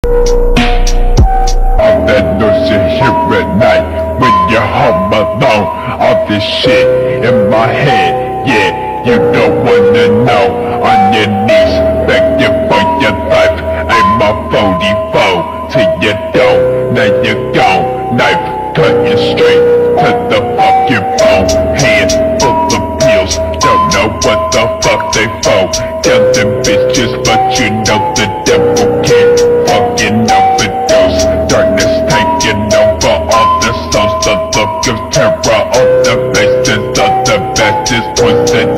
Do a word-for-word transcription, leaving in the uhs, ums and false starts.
All that noise you hear at night when you're home alone. All this shit in my head, yeah, you don't wanna know. On your knees, begging for your life. Aim my forty-four till you don't, now you're gone. Knife cutting straight to the fucking bone. Hand full of pills, don't know what the fuck they for. Killing bitches, but you know the devil can't fucking overdose. Darkness taking over all the souls, the look of terror on the faces of the bastards. Twisted